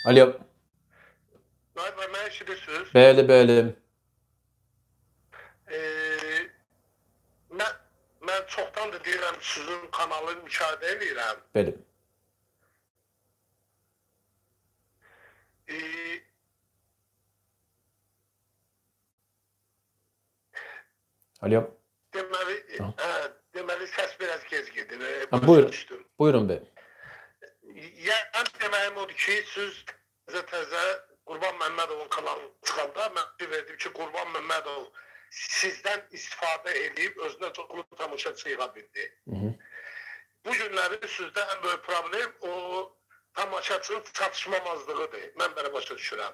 Alo. Naib bəy, mənə eşidirsiniz? Bəli, bəli. Mən çoxdandır deyirəm, sizin kanalı müşahidə edirəm. Bəli. Alo. Deməli səs biraz gec gedir. Buyurun bəy. Yəni deməyim odur ki, siz təzə Qurban Məmmədovun kanalına çıxanda mən verdim ki, Qurban Məmmədov sizdən istifadə edib özünə çoxlu tamaşaçı yığa bildi. Bu günləri sizdə ən böyük problem o tamaşaçının çatışmamazlığıdır. Mən belə başa düşürəm.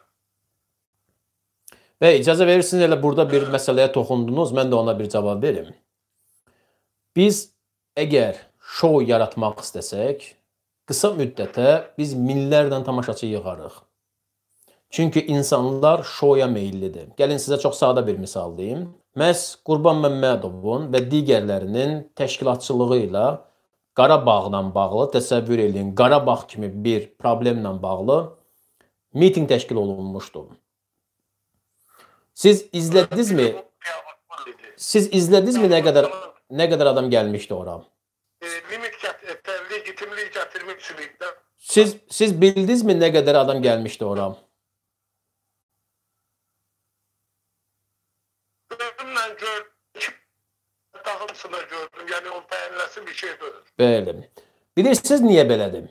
Və icazə verirsiniz, elə burada bir məsələyə toxundunuz, mən də ona bir cavab verim. Biz əgər şou yaratmaq istəsək, qısa müddətə biz minlərlə tamaşaçı yığarıq. Çünki insanlar şoya meyillidir. Gəlin sizə çox sadə bir misal deyim. Məhz Qurban Məmmədovun və digərlərinin təşkilatçılığı ilə Qarabağla bağlı, təsəvvür edin, Qarabağ kimi bir problemlə bağlı miting təşkil olunmuşdu. Siz izlədinizmi? Siz izlədinizmi nə qədər adam gəlmişdi ora? Legitimlik gətirmək üçün. Siz bildinizmi nə qədər adam gəlmişdi ora? Gözümlə gördüm, dağımsına gördüm, yəni o bəyənləsi bir şey deyil. Bəli. Bilirsiniz niyə belədir?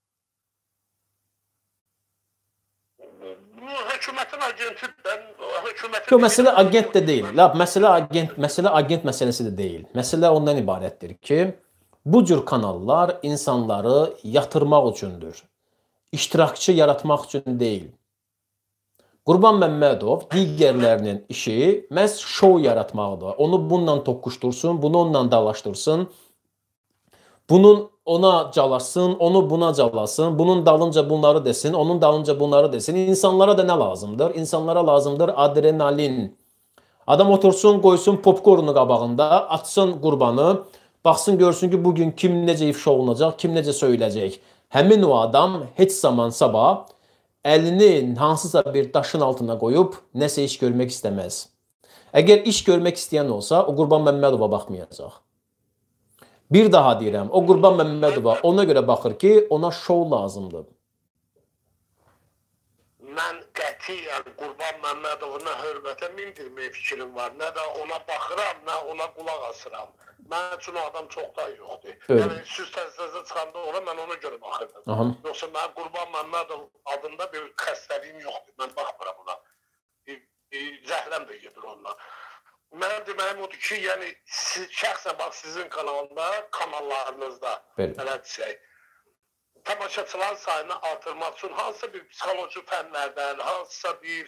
Hökumətin agentidir. Məsələ agent də deyil. Məsələ agent məsələsi də deyil. Məsələ ondan ibarətdir ki, bu cür kanallar insanları yatırmaq üçündür. İştirakçı yaratmaq üçün deyil. Qurban Məmmədov digərlərinin işi məhz şou yaratmaqdır. Onu bununla toqquşdursun, bunu onunla dalaşdırsın, bunun ona calasın, onu buna calasın, bunun dalınca bunları desin, onun dalınca bunları desin. İnsanlara da nə lazımdır? İnsanlara lazımdır adrenalin. Adam otursun, qoysun popcornu qabağında, açsın Qurbanı, baxsın, görsün ki, bugün kim necə ifşa olunacaq, kim necə söyləyəcək. Həmin o adam heç zaman sabah əlini hansısa bir daşın altına qoyub nəsə iş görmək istəməz. Əgər iş görmək istəyən olsa, o Qurban Məmmədova baxmayacaq. Bir daha deyirəm, o Qurban Məmmədova ona görə baxır ki, ona şou lazımdır. Mən qətiyyən Qurban Məmmədovuna hörmətə mindirmək fikrim var. Nə də ona baxıram, nə ona qulaq asıram. Mən üçün o adam çoxdan yoxdur. Yəni, siz təzə çıxanda ora mən ona görə baxırdım. Yoxsa mən Qurban Məmmədov adında bir xəstəliyim yoxdur. Mən baxmıram ona. Zəhləm də gedir onunla. Mən deməyim odur ki, yəni şəxsən bax sizin kanallarınızda belə desək, tamaşaçıların sayını artırmaq üçün hansısa bir psixoloji fənlərdən, hansısa bir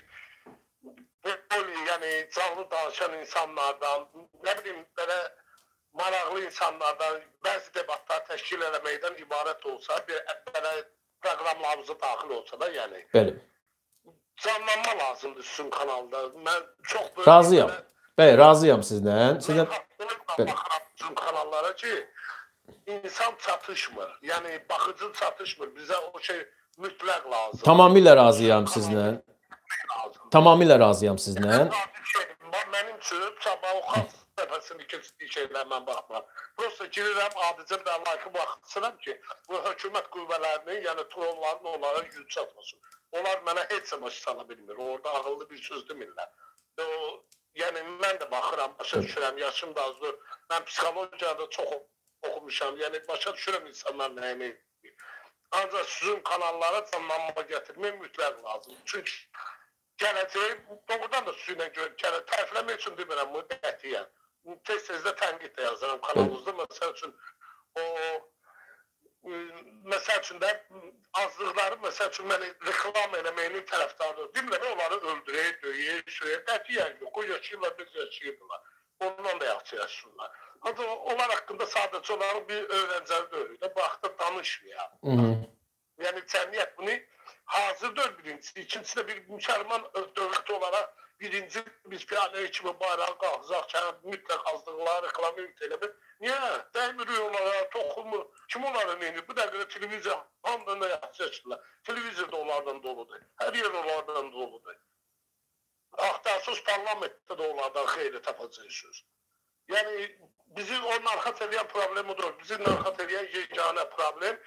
yəni canlı danışan insanlardan, nə bilim belə maraqlı insanlardan bəzi debatlar təşkil eləməkdən ibarət olsa, belə proqramlarımıza daxil olsa da, yəni canlanma lazımdır sizin kanalda. Mən çox böyle... Razıyam. Bəli, razıyam sizlə. Mən baxıram sizin kanallara ki, insan çatışmır. Yəni, baxıcı çatışmır. Bizə o şey mütləq lazım. Tamamilə razıyam sizlə. Tamamilə razıyam sizlə. Mənim üçün sabah o xalq səfəsində keçdiyi şeylər mən baxmam. Prosta girirəm, adicə bir like-ı baxırsınam ki, bu hökumət qüvvələrinin, yəni trolların onlara güc çatmasın. Onlar mənə heç samaş sana bilmir. Orada ağıllı bir söz demirlər. Yəni, mən də baxıram, başa düşürəm, yaşım da azdır. Mən psixologiyada çox oxumuşam. Yəni, başa düşürəm insanlar nəyini. Ancaq sizin kanallara canlanma gətirmək mütləq lazım. Çünki gələcəyi doğrudan da sizinlə tərifləmək üçün demirəm, bu qətiyyən. Tez-tez də tənqid də yazıram kanalınızda. Məsəl üçün, məsəl üçün də azlıqları, məsəl üçün, məni reklam eləməyinin tərəfdardır. Demirəm, onları öldürək, döyək, şuraya, qətiyyən yox. O yaşayırlar, biz yaşayırlar. Ondan da yaxşı yaşayırlar. Ancaq onlar haqqında sadəcə onların bir öyrəncəli döyürük. Baxda danışmayaq. Yəni, cəmiyyət bunu hazır deyil birincisi. İkincisi də bir müsəlman dövlət olaraq birinci biz piyade kimi bayrağı qalxacaq, mütləq azdıqları reklama yükləmir. Niyə? Dəymir onlara, toxunmur. Kim onların neyini? Bu dəqiqə televiziya hamdana yaxşılaşırlar. Televiziya da onlardan doludur. Hər yer onlardan doludur. Axtarsız parlamentdə də onlardan xeyli tapacaqsınız. Yəni, bizi o narxat edən problem odur. Bizi narxat edən yeganə problem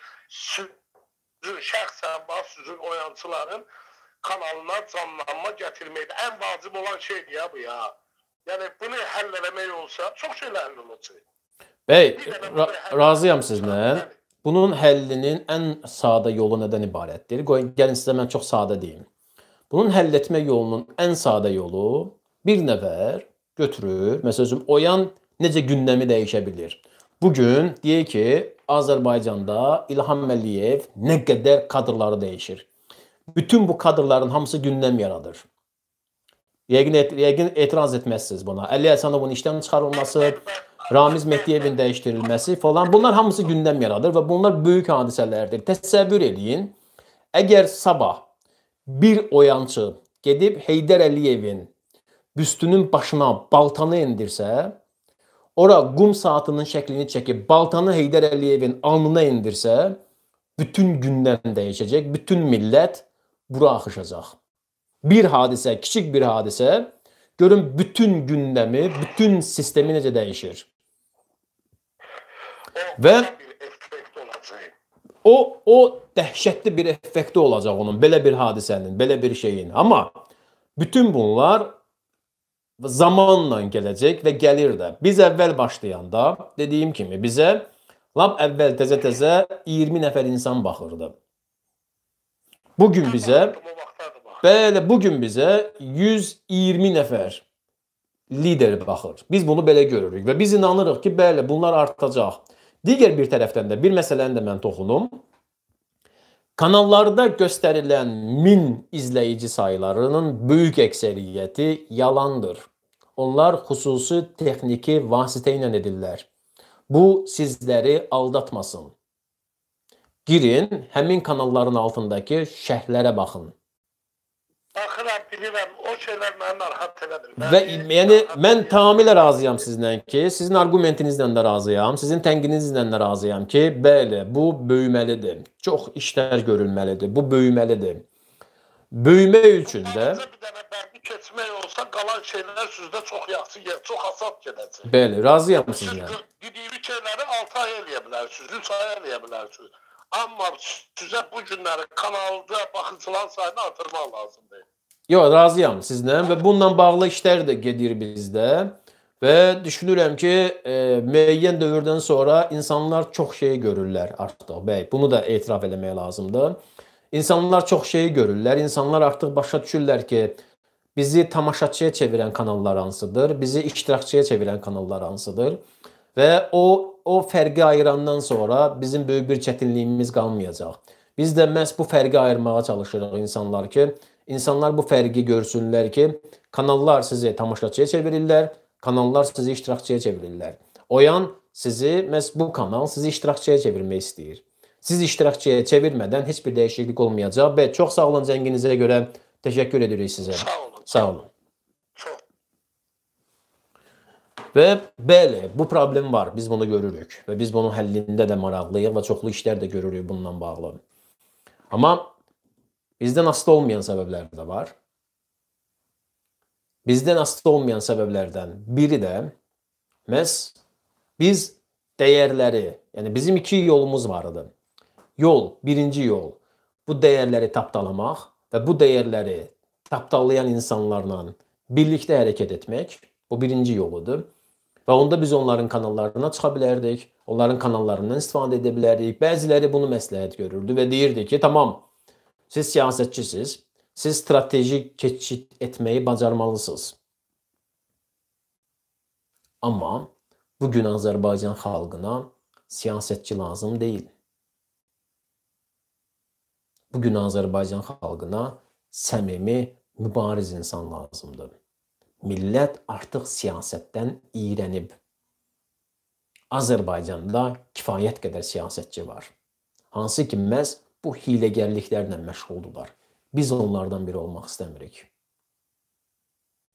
şəxsən bax, sizin oyançıların kanalına canlanma gətirməkdir. Ən vacib olan şeydir ya bu ya. Yəni, bunu həll eləmək olsa, çox şeylə həll olacaq. Bəy, razıyam sizinlə. Bunun həllinin ən sadə yolu nədən ibarətdir? Gəlin sizə mən çox sadə deyim. Bunun həll etmə yolunun ən sadə yolu bir nəfər götürür. Məsələn, Oyan necə gündəmi dəyişə bilir? Bugün deyək ki, Azərbaycanda İlham Əliyev nə qədər kadrları dəyişir. Bütün bu kadrların hamısı gündəm yaradır. Yəqin etiraz etməzsiniz buna. Əli Həsənovun işdən çıxarılması, Ramiz Mehdiyevin dəyişdirilməsi falan, bunlar hamısı gündəm yaradır və bunlar böyük hadisələrdir. Təsəvvür edin, əgər sabah bir oyançı gedib Heydər Əliyevin büstünün başına baltanı endirsə, ora qum saatının şəklini çəkib baltanı Heydər Əliyevin alnına endirsə, bütün gündəm dəyişəcək, bütün millət bura axışacaq. Bir hadisə, kiçik bir hadisə, görün bütün gündəmi, bütün sistemi necə dəyişir. Və o dəhşətli bir effekti olacaq onun, belə bir hadisənin, belə bir şeyin. Amma bütün bunlar zamanla gələcək və gəlir də. Biz əvvəl başlayanda, dediyim kimi, bizə lap əvvəl təzə-təzə 20 nəfər insan baxırdı. Bugün bizə, bəli, bugün bizə 120 nəfər lider baxır. Biz bunu belə görürük və biz inanırıq ki, bəli, bunlar artacaq. Digər bir tərəfdən də bir məsələni də mən toxunum. Kanallarda göstərilən 1000 izləyici sayılarının böyük əksəriyyəti yalandır. Onlar xüsusi texniki vasitə ilə edirlər. Bu sizləri aldatmasın. Girin, həmin kanalların altındakı şərhlərə baxın. Baxıram, bilirəm, o şeylər mənə narahat elədir. Və yəni mən tamamilə razıyam sizinlə ki, sizin argumentinizlə də razıyam, sizin tənqidinizlə də razıyam ki, bəli, bu böyüməlidir. Çox işlər görülməlidir. Bu böyüməlidir. Böyümək üçün də bir dənə bərbi keçmək olsa, qalan şeylər sizdə çox yaxşı, çox hasat gedəcək. Bəli, razıyam sizinlə. Siz dediyiniz şeyləri 6 ay eləyə bilərsiniz, 3 ay eləyə bilərsiniz. Amma sizə bu günləri kanalda baxıcılar sayını artırmaq lazımdır. Yox, razıyam sizinlə və bununla bağlı işlər də gedir bizdə və düşünürəm ki, müəyyən dövrdən sonra insanlar çox şey görürlər artıq. Bəy, bunu da etiraf eləmək lazımdır. İnsanlar çox şeyi görürlər, insanlar artıq başa düşürlər ki, bizi tamaşaçıya çevirən kanallar hansıdır, bizi iştirakçıya çevirən kanallar hansıdır və o fərqi ayırandan sonra bizim böyük bir çətinliyimiz qalmayacaq. Biz də məhz bu fərqi ayırmağa çalışırıq insanlar ki, insanlar bu fərqi görsünlər ki, kanallar sizi tamaşaçıya çevirirlər, kanallar sizi iştirakçıya çevirirlər. Oyan sizi, məhz bu kanal sizi iştirakçıya çevirmək istəyir. Siz iştirakçıya çevirmədən heç bir dəyişiklik olmayacaq. Və çox sağ olun cənginizə görə təşəkkür edirik sizə. Sağ olun. Sağ olun. Çox. Və bəli, bu problem var. Biz bunu görürük. Və biz bunun həllində də maraqlıyıq və çoxlu işlər də görürük bununla bağlı. Amma bizdən asılı olmayan səbəblər də var. Bizdən asılı olmayan səbəblərdən biri də məhz biz dəyərləri, yəni bizim iki yolumuz vardı. Yol, birinci yol, bu dəyərləri tapdalamaq və bu dəyərləri tapdalayan insanlarla birlikdə hərəkət etmək, bu birinci yoludur. Və onda biz onların kanallarına çıxa bilərdik, onların kanallarından istifadə edə bilərdik. Bəziləri bunu məsləhət görürdü və deyirdi ki, tamam, siz siyasətçisiniz, siz strateji keçid etməyi bacarmalısınız. Amma bugün Azərbaycan xalqına siyasətçi lazım deyil. Bugün Azərbaycan xalqına səmimi, mübariz insan lazımdır. Millət artıq siyasətdən iyrənib. Azərbaycanda kifayət qədər siyasətçi var. Hansı ki, məhz bu hiləgərliklərlə məşğuldular. Biz onlardan biri olmaq istəmirik.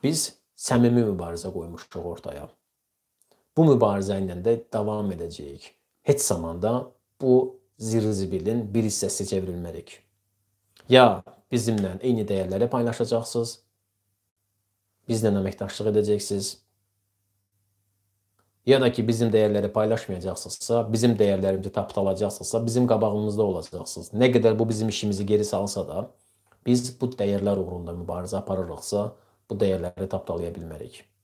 biz səmimi mübarizə qoymuşuq ortaya. Bu mübarizə ilə də davam edəcəyik. Heç zamanda bu zirzibilin bir hissəsi çevrilmərik. Ya bizimlə eyni dəyərləri paylaşacaqsınız, bizlə əməkdaşlıq edəcəksiniz, ya da ki, bizim dəyərləri paylaşmayacaqsınızsa, bizim dəyərlərimizi tapdalacaqsınızsa, bizim qabağımızda olacaqsınız. Nə qədər bu bizim işimizi geri salsa da, biz bu dəyərlər uğrunda mübarizə aparırıqsa, bu dəyərləri tapdalaya bilmərik.